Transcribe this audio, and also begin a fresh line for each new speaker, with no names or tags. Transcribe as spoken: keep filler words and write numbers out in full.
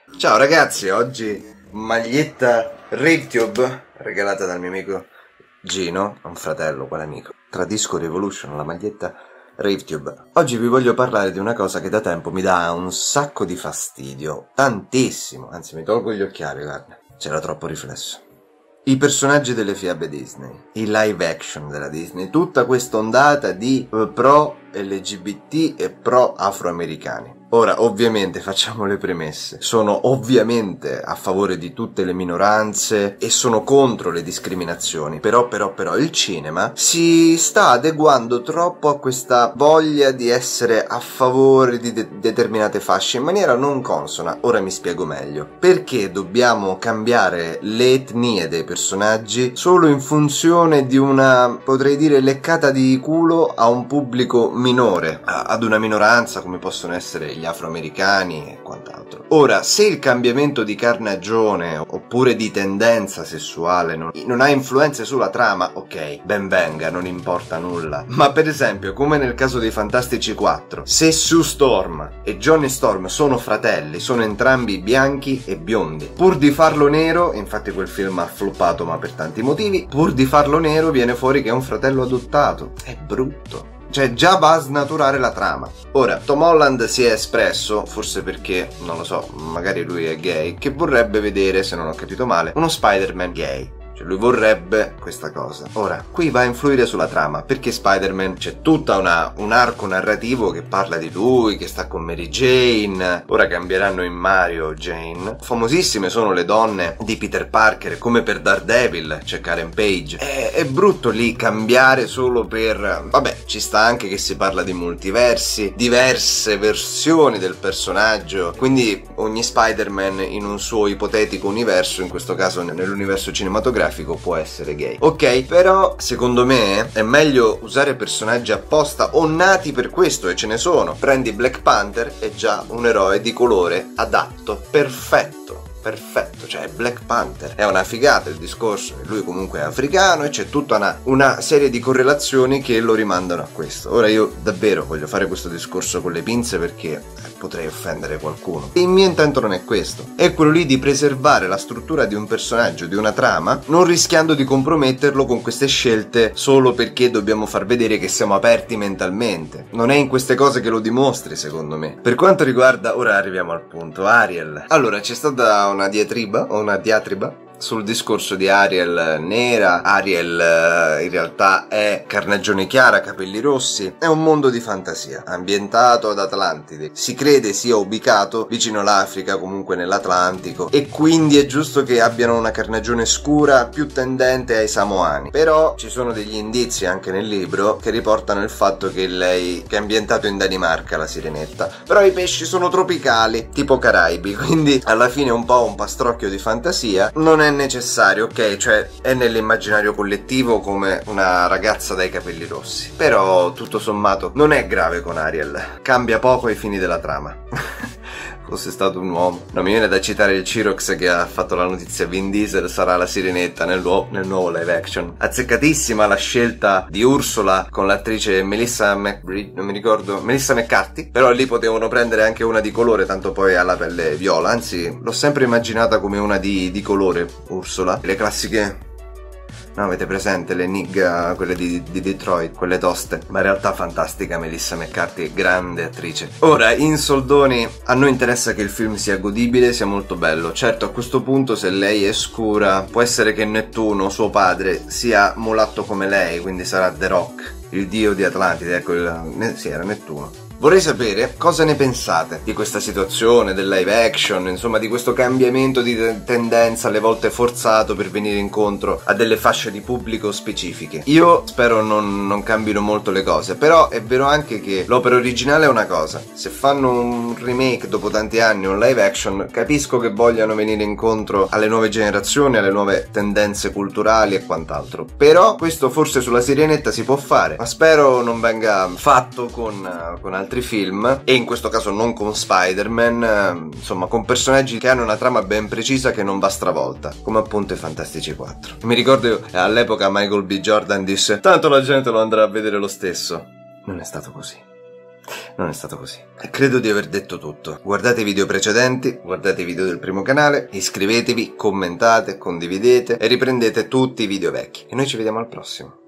Ciao ragazzi, oggi maglietta RaveTube regalata dal mio amico Gino, un fratello, quale amico. Tradisco Revolution, la maglietta RaveTube. Oggi vi voglio parlare di una cosa che da tempo mi dà un sacco di fastidio, tantissimo, anzi mi tolgo gli occhiali, guarda, c'era troppo riflesso. I personaggi delle fiabe Disney, i live action della Disney, tutta questa ondata di pro L G B T e pro afroamericani. Ora, ovviamente, facciamo le premesse. Sono ovviamente a favore di tutte le minoranze e sono contro le discriminazioni. Però, però, però, il cinema si sta adeguando troppo a questa voglia di essere a favore di de- determinate fasce in maniera non consona. Ora mi spiego meglio. Perché dobbiamo cambiare le etnie dei personaggi solo in funzione di una, potrei dire, leccata di culo a un pubblico minore, ad una minoranza come possono essere gli afroamericani e quant'altro. Ora, se il cambiamento di carnagione oppure di tendenza sessuale non, non ha influenze sulla trama, ok, ben venga, non importa nulla. Ma per esempio, come nel caso dei Fantastici quattro, se Sue Storm e Johnny Storm sono fratelli, sono entrambi bianchi e biondi, pur di farlo nero, infatti quel film ha floppato ma per tanti motivi, pur di farlo nero viene fuori che è un fratello adottato. È brutto. Cioè già va a snaturare la trama. Ora, Tom Holland si è espresso, forse perché, non lo so, magari lui è gay, che vorrebbe vedere, se non ho capito male, uno Spider-Man gay. Cioè lui vorrebbe questa cosa. Ora, qui va a influire sulla trama, perché Spider-Man c'è tutta una, un arco narrativo che parla di lui, che sta con Mary Jane, ora cambieranno in Mario Jane. Famosissime sono le donne di Peter Parker, come per Daredevil c'è Karen Page. È, è brutto lì cambiare solo per... Vabbè, ci sta anche che si parla di multiversi, diverse versioni del personaggio, quindi ogni Spider-Man in un suo ipotetico universo, in questo caso nell'universo cinematografico, può essere gay. Ok, però secondo me è meglio usare personaggi apposta o nati per questo, e ce ne sono. Prendi Black Panther, è già un eroe di colore adatto, perfetto. Perfetto, cioè Black Panther è una figata. Il discorso che lui comunque è africano e c'è tutta una, una serie di correlazioni che lo rimandano a questo. Ora io davvero voglio fare questo discorso con le pinze perché eh, potrei offendere qualcuno. Il mio intento non è questo, è quello lì di preservare la struttura di un personaggio, di una trama, non rischiando di comprometterlo con queste scelte solo perché dobbiamo far vedere che siamo aperti mentalmente. Non è in queste cose che lo dimostri, secondo me. Per quanto riguarda, ora arriviamo al punto, Ariel. Allora, c'è stata una diatriba o una diatriba sul discorso di Ariel nera. Ariel in realtà è carnagione chiara, capelli rossi. È un mondo di fantasia ambientato ad Atlantide, si crede sia ubicato vicino all'Africa, comunque nell'Atlantico, e quindi è giusto che abbiano una carnagione scura più tendente ai samoani. Però ci sono degli indizi anche nel libro che riportano il fatto che lei, che è ambientato in Danimarca, la sirenetta, però i pesci sono tropicali, tipo Caraibi, quindi alla fine è un po' un pastrocchio di fantasia. Non è necessario, ok, cioè è nell'immaginario collettivo come una ragazza dai capelli rossi, però tutto sommato non è grave con Ariel, cambia poco ai fini della trama. Fosse stato un uomo. No, mi viene da citare il Cirox che ha fatto la notizia: Vin Diesel sarà la sirenetta nel, nuovo, nel nuovo live action. Azzeccatissima la scelta di Ursula con l'attrice Melissa McBride, non mi ricordo, Melissa McCarthy, però lì potevano prendere anche una di colore, tanto poi ha la pelle viola, anzi l'ho sempre immaginata come una di, di colore Ursula. Le classiche... No, avete presente le nigga, quelle di, di Detroit, quelle toste? Ma in realtà fantastica Melissa McCarthy, è grande attrice. Ora, in soldoni, a noi interessa che il film sia godibile, sia molto bello. Certo, a questo punto, se lei è scura, può essere che Nettuno, suo padre, sia mulatto come lei, quindi sarà The Rock, il dio di Atlantide, ecco, il... sì, era Nettuno. Vorrei sapere cosa ne pensate di questa situazione, del live action, insomma di questo cambiamento di tendenza alle volte forzato per venire incontro a delle fasce di pubblico specifiche. Io spero non, non cambino molto le cose, però è vero anche che l'opera originale è una cosa. Se fanno un remake dopo tanti anni, un live action, capisco che vogliano venire incontro alle nuove generazioni, alle nuove tendenze culturali e quant'altro. Però questo forse sulla Sirenetta si può fare, ma spero non venga fatto con, con altri film, e in questo caso non con Spider-Man, eh, insomma con personaggi che hanno una trama ben precisa che non va stravolta, come appunto i Fantastici quattro. Mi ricordo io, all'epoca Michael B. Jordan disse: tanto la gente lo andrà a vedere lo stesso. Non è stato così. Non è stato così. Credo di aver detto tutto. Guardate i video precedenti, guardate i video del primo canale, iscrivetevi, commentate, condividete e riprendete tutti i video vecchi. E noi ci vediamo al prossimo.